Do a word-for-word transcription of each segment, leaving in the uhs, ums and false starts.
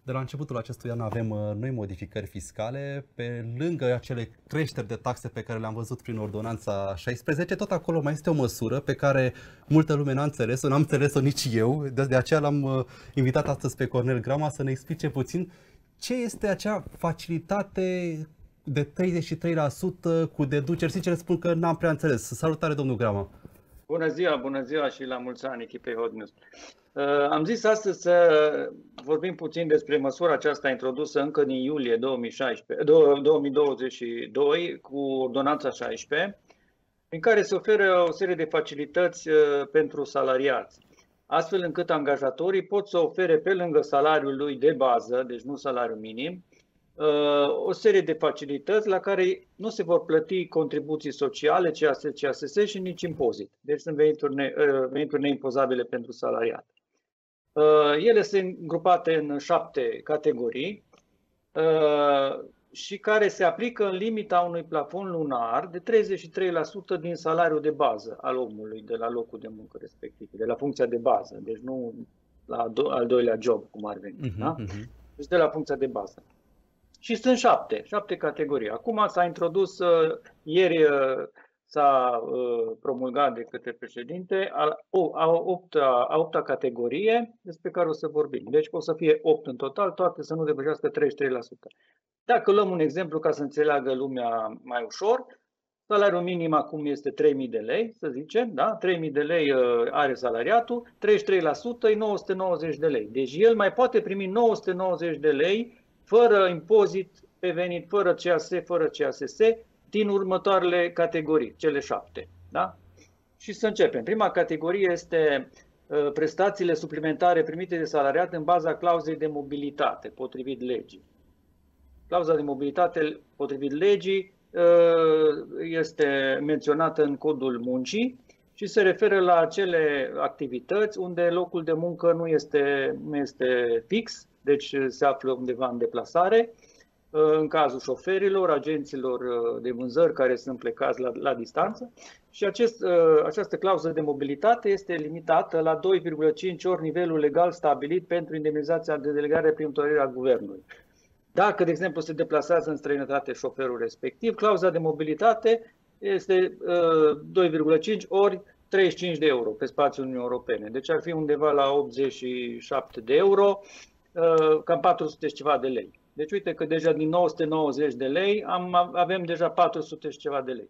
De la începutul acestui an avem noi modificări fiscale, pe lângă acele creșteri de taxe pe care le-am văzut prin ordonanța șaisprezece, tot acolo mai este o măsură pe care multă lume n-a înțeles-o, n-am înțeles-o nici eu, de, de aceea l-am invitat astăzi pe Cornel Grama să ne explice puțin ce este acea facilitate de treizeci și trei la sută cu deduceri. Sincer spun că n-am prea înțeles. Salutare, domnul Grama! Bună ziua, bună ziua și la mulți ani echipei Hot News. Uh, am zis astăzi să vorbim puțin despre măsura aceasta introdusă încă din iulie două mii șaisprezece, două mii douăzeci și doi cu ordonanța șaisprezece, prin care se oferă o serie de facilități uh, pentru salariați, astfel încât angajatorii pot să ofere pe lângă salariul lui de bază, deci nu salariul minim, o serie de facilități la care nu se vor plăti contribuții sociale, C A S, C A S S și nici impozit. Deci sunt venituri, ne, venituri neimpozabile pentru salariat. Ele sunt grupate în șapte categorii și care se aplică în limita unui plafon lunar de treizeci și trei la sută din salariul de bază al omului de la locul de muncă respectiv, de la funcția de bază, deci nu la al doilea job, cum ar veni. Uh-huh, da? uh-huh. Deci de la funcția de bază. Și sunt șapte, șapte categorii. Acum s-a introdus, ieri s-a promulgat de către președinte a opta, a opta categorie despre care o să vorbim. Deci o să fie opt în total, toate să nu depășească treizeci și trei la sută. Dacă luăm un exemplu ca să înțeleagă lumea mai ușor, salariul minim acum este trei mii de lei, să zicem, da? trei mii de lei are salariatul, treizeci și trei la sută e nouă sute nouăzeci de lei. Deci el mai poate primi nouă sute nouăzeci de lei fără impozit pe venit, fără C A S, fără C A S S, din următoarele categorii, cele șapte. Da? Și să începem. Prima categorie este uh, prestațiile suplimentare primite de salariat în baza clauzei de mobilitate, potrivit legii. Clauza de mobilitate, potrivit legii, uh, este menționată în Codul Muncii și se referă la acele activități unde locul de muncă nu este, nu este fix, deci se află undeva în deplasare, în cazul șoferilor, agenților de vânzări care sunt plecați la, la distanță. Și acest, această clauză de mobilitate este limitată la doi virgulă cinci ori nivelul legal stabilit pentru indemnizația de delegare prin hotărârea guvernului. Dacă, de exemplu, se deplasează în străinătate șoferul respectiv, clauza de mobilitate este doi virgulă cinci ori treizeci și cinci de euro pe spațiul Uniunii Europene. Deci ar fi undeva la optzeci și șapte de euro, cam patru sute și ceva de lei. Deci uite că deja din nouă sute nouăzeci de lei am, avem deja patru sute și ceva de lei.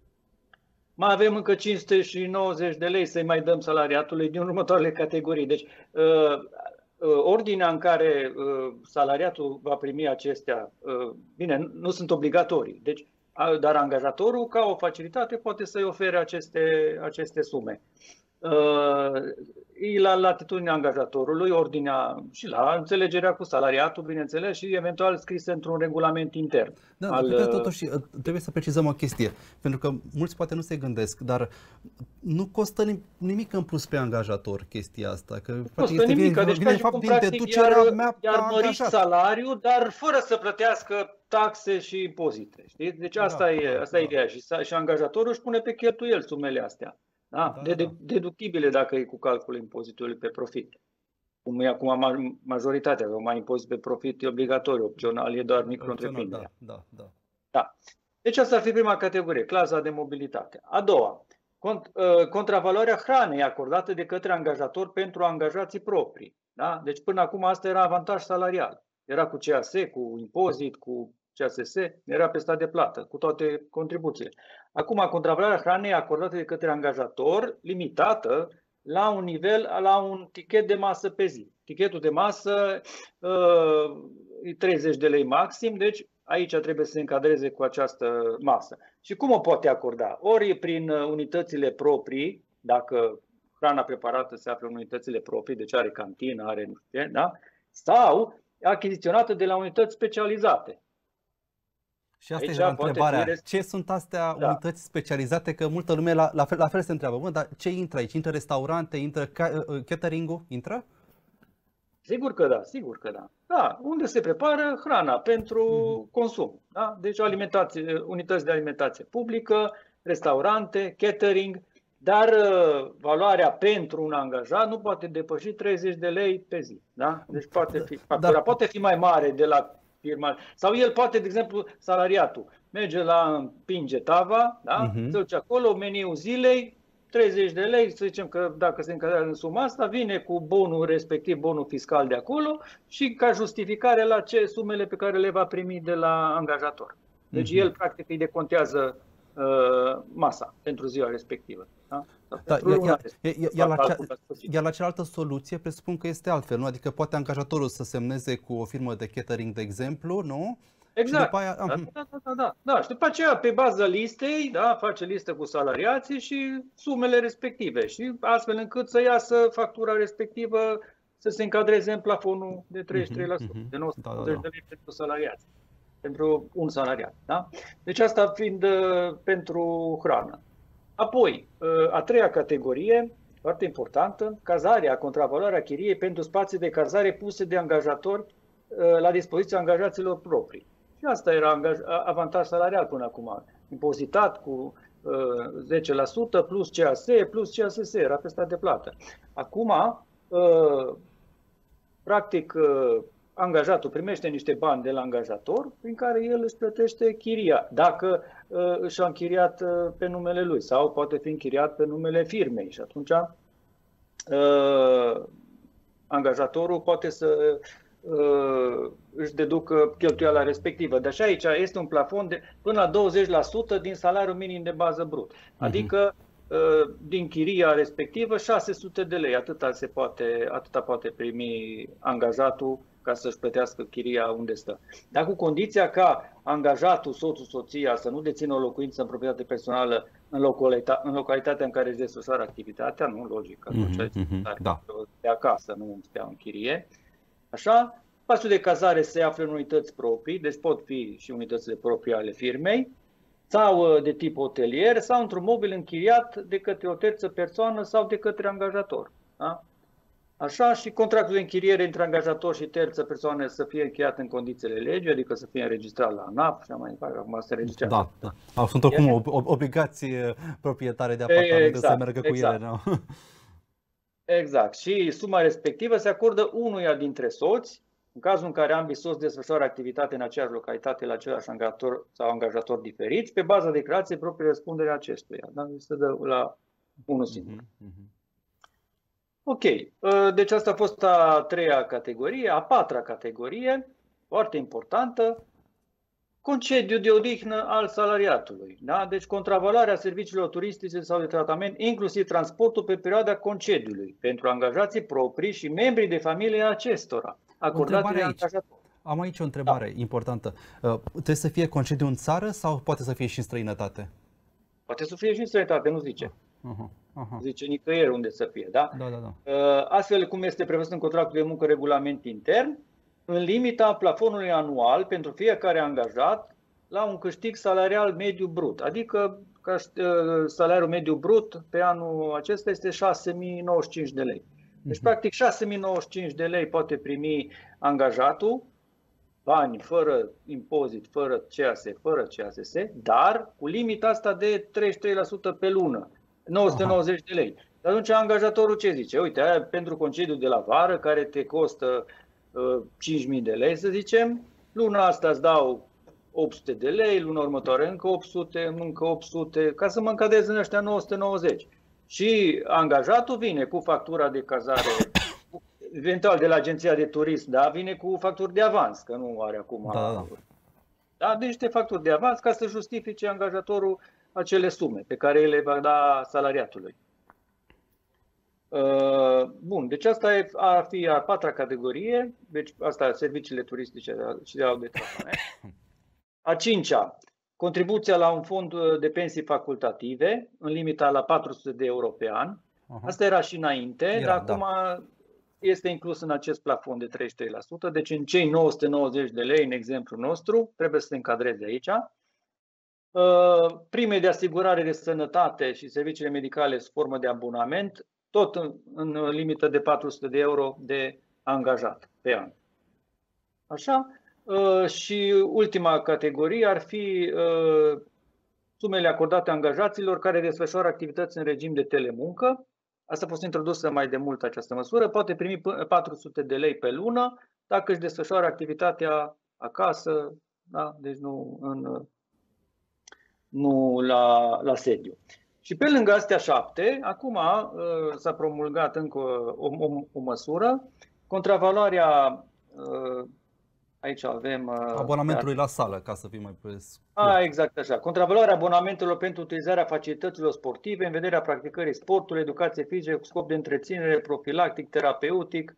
Mai avem încă cinci sute nouăzeci de lei să-i mai dăm salariatului din următoarele categorii. Deci ordinea în care salariatul va primi acestea, bine, nu sunt obligatorii, deci, dar angajatorul, ca o facilitate, poate să-i ofere aceste, aceste sume. E la latitudinea angajatorului, ordinea și la înțelegerea cu salariatul, bineînțeles, și eventual scrisă într-un regulament intern. Da, al... dar totuși trebuie să precizăm o chestie, pentru că mulți poate nu se gândesc, dar nu costă nimic în plus pe angajator chestia asta. Că nu costă nimic, deci vine, de fapt, din deducerea mea iar mări salariul, dar fără să plătească taxe și impozite. Știți? Deci asta da, e, asta da, e ideea. Și, și angajatorul își pune pe cheltuieli sumele astea. Da? Da, de, de, deductibile dacă e cu calculul impozitului pe profit. Cum e acum majoritatea, că mai impozit pe profit e obligatoriu, opțional e doar micro-întreprinderea. Da, da, da. Da. Deci asta ar fi prima categorie, clasa de mobilitate. A doua, cont, contravaloarea hranei acordată de către angajator pentru angajații proprii. Da? Deci până acum asta era avantaj salarial. Era cu C A S, cu impozit, cu C A S S, era pe stat de plată, cu toate contribuțiile. Acum, contravaloarea hranei acordată de către angajator, limitată la un nivel, la un tichet de masă pe zi. Tichetul de masă e treizeci de lei maxim, deci aici trebuie să se încadreze cu această masă. Și cum o poate acorda? Ori prin unitățile proprii, dacă hrana preparată se află în unitățile proprii, deci are cantină, are nu știu ce, da? Sau achiziționată de la unități specializate. Și asta aici era întrebarea. Fi... Ce sunt astea da. unități specializate? Că multă lume la, la, fel, la fel se întreabă. Bă, dar ce intră aici? Intră restaurante? Intră catering-ul? Intră? Sigur că da, sigur că da. Da, unde se prepară hrana pentru mm-hmm. consum. Da? Deci alimentație, unități de alimentație publică, restaurante, catering. dar uh, valoarea pentru un angajat nu poate depăși treizeci de lei pe zi. Da? Deci poate fi, factura Dar... poate fi mai mare de la firma. Sau el poate, de exemplu, salariatul, merge la împinge tava, da? Uh-huh. Se duce acolo, meniul zilei, treizeci de lei, să zicem că dacă se încadrează în suma asta, vine cu bonul respectiv, bonul fiscal de acolo și ca justificare la ce sumele pe care le va primi de la angajator. Deci uh-huh. el practic îi decontează uh, masa pentru ziua respectivă. Da? Da, iar, iar, iar, la cea, iar la cealaltă soluție presupun că este altfel, nu? Adică poate angajatorul să semneze cu o firmă de catering, de exemplu, nu? Exact. Și după aia, da, da, da, da, da. Da. Și după aceea, pe baza listei, da, face listă cu salariații și sumele respective. Și astfel încât să iasă factura respectivă să se încadreze în plafonul de treizeci și trei la sută, uh-huh, uh-huh. de nouă sute optzeci de lei pentru salariați. Pentru un salariat. Da? Deci asta fiind uh, pentru hrană. Apoi, uh, a treia categorie, foarte importantă, cazarea, contravaloarea chiriei pentru spații de cazare puse de angajatori uh, la dispoziția angajaților proprii. Și asta era avantaj salarial până acum, impozitat cu uh, zece la sută plus C A S, plus C A S S, era pe stat de plată. Acum, uh, practic, uh, angajatul primește niște bani de la angajator prin care el își plătește chiria, dacă uh, își a închiriat uh, pe numele lui sau poate fi închiriat pe numele firmei și atunci uh, angajatorul poate să uh, își deducă cheltuiala respectivă. Deci aici este un plafon de până la douăzeci la sută din salariul minim de bază brut, adică uh, din chiria respectivă șase sute de lei, atâta, se poate, atâta poate primi angajatul ca să-și plătească chiria unde stă. Dar cu condiția ca angajatul, soțul, soția să nu dețină o locuință în proprietate personală în, localita- în localitatea în care își desfășoară activitatea, nu, logic, atunci mm-hmm, da. de acasă, nu stea în chirie. Așa, spațiul de cazare se află în unități proprii, deci pot fi și unitățile proprii ale firmei, sau de tip hotelier, sau într-un mobil închiriat de către o terță persoană sau de către angajator. Da? Așa, și contractul de închiriere între angajator și terță persoană să fie încheiat în condițiile legii, adică să fie înregistrat la ANAF și mai departe, acum se înregistrează. Da, da. Sunt oricum obligații proprietare de apartamente exact, să meargă exact. cu ele. Nu? Exact. Și suma respectivă se acordă unuia dintre soți, în cazul în care ambii soți desfășoară activitate în aceeași localitate la același angajator sau angajator diferiți, pe baza declarației proprii răspundere a acestuia. Da? Se dă la unul singur. Uh-huh, uh-huh. Ok, deci asta a fost a treia categorie. A patra categorie, foarte importantă, concediu de odihnă al salariatului. Da? Deci contravaloarea serviciilor turistice sau de tratament, inclusiv transportul pe perioada concediului, pentru angajații proprii și membrii de familie acestora, acordate de angajator. Am aici o întrebare da. importantă. Uh, trebuie să fie concediu în țară sau poate să fie și în străinătate? Poate să fie și în străinătate, nu zice. Uh-huh. Uh-huh. Zice nicăieri unde să fie, da? Da, da, da. Astfel cum este prevăzut în contractul de muncă regulament intern, în limita plafonului anual pentru fiecare angajat la un câștig salarial mediu brut. Adică salariul mediu brut pe anul acesta este șase mii nouăzeci și cinci de lei. Deci, uh-huh. practic, șase mii nouăzeci și cinci de lei poate primi angajatul, bani fără impozit, fără C A S, fără C A S S, dar cu limita asta de treizeci și trei la sută pe lună. nouă sute nouăzeci de lei. Atunci angajatorul ce zice? Uite, aia pentru concediu de la vară, care te costă uh, cinci mii de lei, să zicem, luna asta îți dau opt sute de lei, luna următoare încă opt sute, încă opt sute, ca să mă încadrez în ăștia nouă sute nouăzeci. Și angajatul vine cu factura de cazare, eventual de la agenția de turism, da, vine cu facturi de avans, că nu are acum. Da, da. Da, deci niște facturi de avans ca să justifice angajatorul acele sume pe care le va da salariatului. Bun, deci asta ar fi a patra categorie, deci asta serviciile turistice și de tratament. A cincea, contribuția la un fond de pensii facultative, în limita la patru sute de euro pe an. Asta era și înainte, era, dar acum da. este inclus în acest plafon de treizeci și trei la sută, deci în cei nouă sute nouăzeci de lei, în exemplu nostru, trebuie să se încadreze aici. Prime de asigurare de sănătate și serviciile medicale sub formă de abonament, tot în, în limită de patru sute de euro de angajat pe an. Așa? Și ultima categorie ar fi sumele acordate angajaților care desfășoară activități în regim de telemuncă. Asta a fost introdusă mai de mult această măsură. Poate primi patru sute de lei pe lună dacă își desfășoară activitatea acasă, da? Deci nu, în, nu la, la sediu. Și pe lângă astea șapte, acum uh, s-a promulgat încă o, o, o măsură, contravaloarea, uh, aici avem... Uh, abonamentului la sală, ca să fim mai pe scurt. A, exact așa. Contravaloarea abonamentelor pentru utilizarea facilităților sportive în vederea practicării sportului, educație fizică cu scop de întreținere, profilactic, terapeutic.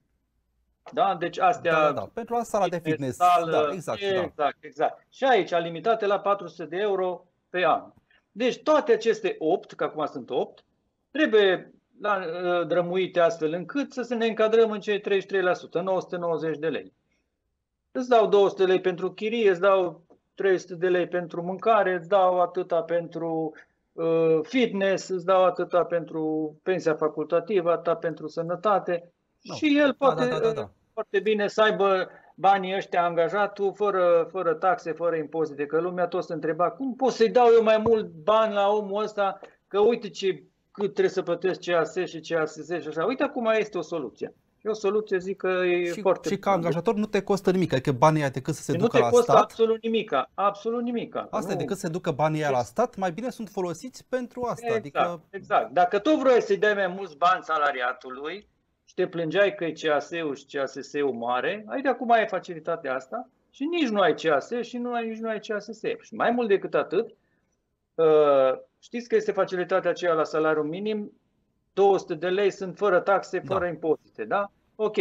Da? Deci astea... Da, da, da. Pentru la sala de fitness. Sală, da, exact, exact, da. exact. Și aici, limitate la patru sute de euro pe an. Deci toate aceste opt, că acum sunt opt, trebuie drămuite astfel încât să ne încadrăm în cei treizeci și trei la sută, nouă sute nouăzeci de lei. Îți dau două sute de lei pentru chirie, îți dau trei sute de lei pentru mâncare, îți dau atâta pentru uh, fitness, îți dau atâta pentru pensia facultativă, atâta pentru sănătate. No. Și el poate da, da, da, da. foarte bine să aibă banii ăștia angajatul, fără, fără taxe, fără impozite. Că lumea tot se întreba, cum pot să-i dau eu mai mult bani la omul ăsta, că uite ce, cât trebuie să plătesc C A S și C A S S și așa. Uite, acum este o soluție. E o soluție, zic că e și, foarte... Și ca angajator nu te costă nimic, adică banii aia decât să se și ducă la stat... Nu te costă absolut nimic, absolut nimic. Asta nu... decât să se ducă banii aia la stat, mai bine sunt folosiți pentru asta. Exact, adică... exact. Dacă tu vrei să-i dai mai mulți bani salariatului și te plângeai că e C A S-ul și C A S S-ul mare, ai de acum ai facilitatea asta și nici nu ai C A S și nu ai, nici nu ai C A S S. Și mai mult decât atât, știți că este facilitatea aceea la salariul minim, două sute de lei sunt fără taxe, fără da. impozite, da? Ok.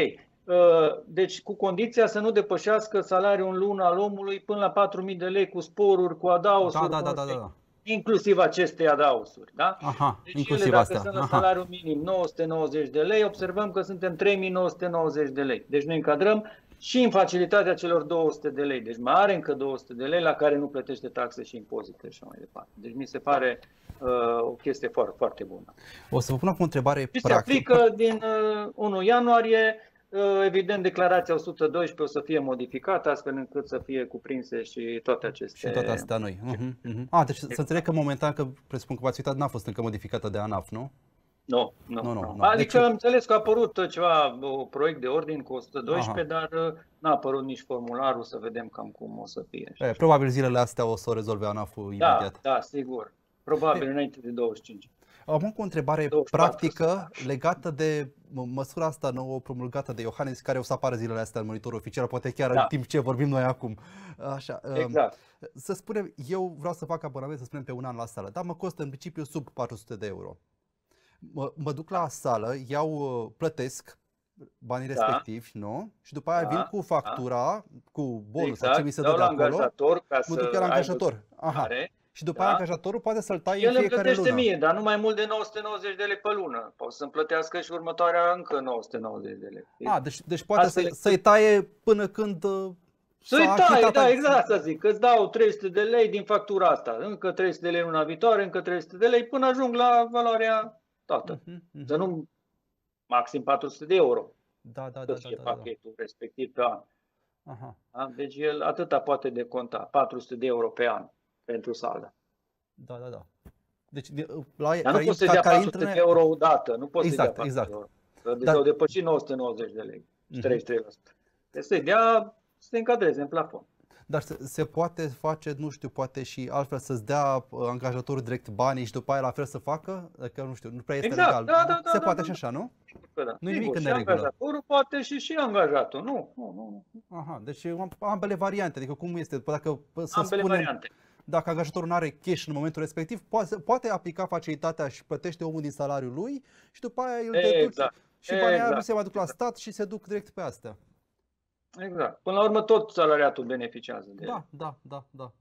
Deci cu condiția să nu depășească salariul în lună al omului până la patru mii de lei cu sporuri, cu adaosuri, da, da, da, da, da. inclusiv aceste adaosuri. Da? Aha, deci inclusiv ele, dacă astea. sunt la Aha. salariul minim nouă sute nouăzeci de lei, observăm că suntem trei mii nouă sute nouăzeci de lei. Deci ne încadrăm și în facilitatea celor două sute de lei. Deci mai are încă două sute de lei la care nu plătește taxe și impozite și mai departe. Deci mi se pare uh, o chestie foarte, foarte bună. O să vă pun acum o întrebare și practică. Se aplică din uh, unu ianuarie. Evident, declarația o sută doisprezece o să fie modificată astfel încât să fie cuprinse și toate aceste... Și toate astea noi. Uh-huh, uh-huh. A, deci exact. Să înțeleg că momentan, că presupun că v-ați uitat, n-a fost încă modificată de ANAF, nu? Nu, nu. nu, nu, nu. nu. Adică deci... am înțeles că a apărut ceva, un proiect de ordin cu o sută doisprezece, Aha. dar n-a apărut nici formularul, să vedem cam cum o să fie. E, probabil zilele astea o să o rezolve ANAF-ul da, imediat. Da, sigur. Probabil e... înainte de douăzeci și cinci. Am o întrebare practică legată de măsura asta nouă promulgată de Iohannis, care o să apară zilele astea în monitorul oficial, poate chiar da. în timp ce vorbim noi acum. Așa, exact. Să spunem, eu vreau să fac abonament, să spunem, pe un an la sală, dar mă costă în principiu sub patru sute de euro. Mă, mă duc la sală, iau, plătesc banii da. respectivi, nu? Și după aia da. vin cu factura, da. cu bonus, exact. ce mi se dă de acolo, mă duc la angajator. Aha. Și după da. aia angajatorul poate să-l taie în fiecare lună. El îmi mie, dar nu mai mult de nouă sute nouăzeci de lei pe lună. Poate să-mi plătească și următoarea încă nouă sute nouăzeci de lei. A, deci, deci poate să, să-i taie până când să-i taie, da, exact să zic. Că îți dau trei sute de lei din factura asta. Încă trei sute de lei luna viitoare, încă trei sute de lei până ajung la valoarea toată. Uh-huh, uh-huh. Să nu maxim patru sute de euro. Da, da, da, să fie da, da, pachetul da. respectiv pe an. Aha. Da? Deci el atâta poate deconta, patru sute de euro pe an pentru sală. Da, da, da. Deci, la, dar nu poți să-i dea patru sute de euro odată, nu poți exact, să-i dea patru sute exact. de euro. Deci da. au depășit nouă sute nouăzeci de lei, treizeci și trei la sută. Deci să-i dea, să se încadreze în plafon. Dar se, se poate face, nu știu, poate și altfel să-ți dea angajatorul direct banii și după aia la fel să facă? Că nu știu, nu prea este exact, legal. Da, da, da, se da, poate da, și așa, nu? Da. Nu e nimic în și neregulă. Angajatorul poate și și angajatul, nu. nu, nu. Aha, deci ambele variante, adică cum este? Dacă să ambele spunem, variante. Dacă angajatorul nu are cash în momentul respectiv, poate, poate aplica facilitatea și plătește omul din salariul lui și după aia îl deduce. Exact. Și banii aia exact. nu se mai duc la stat și se duc direct pe astea. Exact. Până la urmă tot salariatul beneficiază de Da, da, da, da.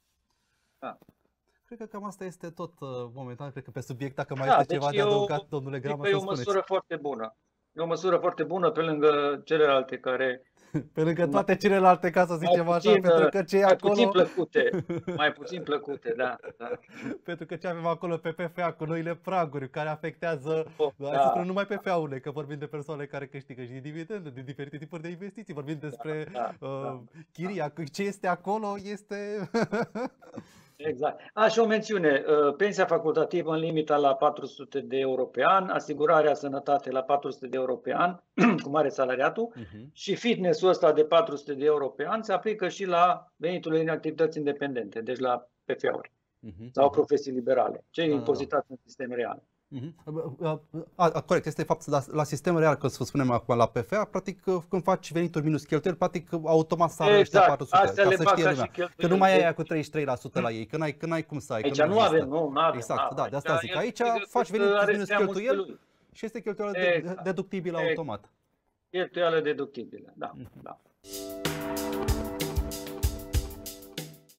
da. Cred că cam asta este tot uh, momentan, cred că pe subiect, dacă mai da, este deci ceva de adăugat, domnule Grama, să spuneți. E o măsură foarte bună. E o măsură foarte bună pe lângă celelalte care... Pe lângă toate celelalte, ca să zicem puțin, așa, pentru că ce e mai acolo... puțin plăcute, mai puțin plăcute, da. da. Pentru că ce avem acolo pe P F A cu noile praguri, care afectează, oh, da. să spunem numai P F A-urile, că vorbim de persoane care câștigă și din dividende, de diferite tipuri de investiții, vorbim despre da, da, uh, da, chiria, da. Ce este acolo este... Exact. A, și o mențiune, pensia facultativă în limita la patru sute de euro pe an, asigurarea sănătate la patru sute de euro pe an, cum are salariatul, uh-huh. și fitness-ul ăsta de patru sute de euro pe an se aplică și la veniturile din activități independente, deci la P F-uri uh-huh. sau profesii liberale, cei impozitați în sistem real. Uh-huh. A, a, corect, este fapt la, la sistem real, că să spunem acum la P F A, practic când faci venituri minus cheltuieli, practic automat s-a exact. patru sute, Astea ca le să fac știe ca lumea. și Că nu mai ai aia cu treizeci și trei la sută la ei, că n-ai, că n-ai cum să ai. Aici că nu avem, nu, nu avem. Exact, da, de asta aici zic. Aici faci venituri minus cheltuieli și este cheltuială exact. deductibilă exact. automat. Cheltuială deductibilă, da, uh-huh. da.